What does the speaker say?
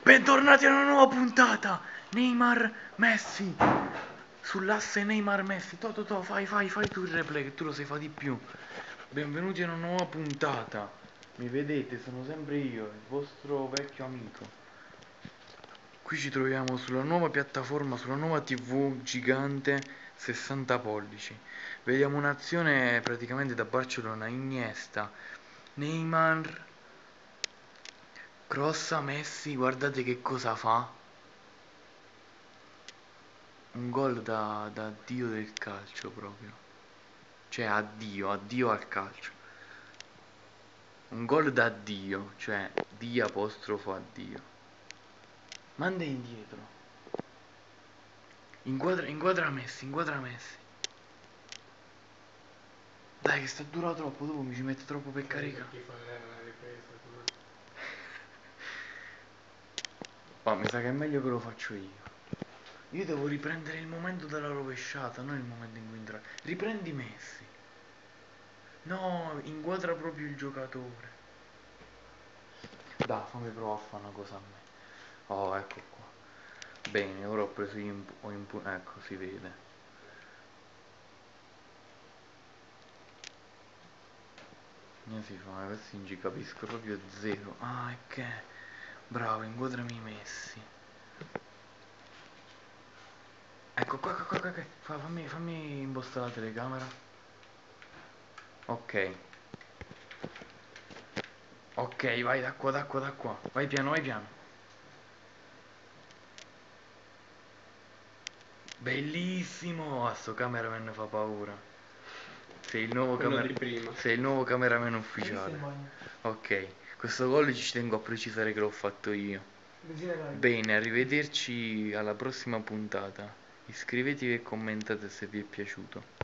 Bentornati a una nuova puntata. Neymar Messi. Sull'asse Neymar Messi. Fai tu il replay che tu lo sai fa di più. Benvenuti a una nuova puntata. Mi vedete, sono sempre io, il vostro vecchio amico. Qui ci troviamo sulla nuova piattaforma, sulla nuova TV gigante 60 pollici. Vediamo un'azione praticamente da Barcellona. Iniesta, Neymar, crossa Messi, guardate che cosa fa. Un gol da dio del calcio proprio. Cioè addio al calcio. Un gol da dio, cioè D apostrofo addio. Manda indietro. Inquadra Messi. Dai che sta dura troppo, dopo mi ci mette troppo per caricare. Ma mi sa che è meglio che lo faccio io. Io devo riprendere il momento della rovesciata, non il momento in cui entra. Riprendi Messi. No, inquadra proprio il giocatore. Dai, fammi provare a fare una cosa a me. Oh, ecco qua. Bene, ora ho preso ecco, si vede. Io si fa, questi non ci capisco proprio zero. Ah, è che... Bravo, inquadrami i Messi. Ecco qua. Fammi impostare la telecamera. Ok. Ok, vai da qua. Vai piano. Bellissimo! Ah, sto cameraman fa paura. Sei il nuovo Quello di prima. Sei il nuovo cameraman ufficiale. Ok, questo gol ci tengo a precisare che l'ho fatto io. Bene, arrivederci alla prossima puntata. Iscrivetevi e commentate se vi è piaciuto.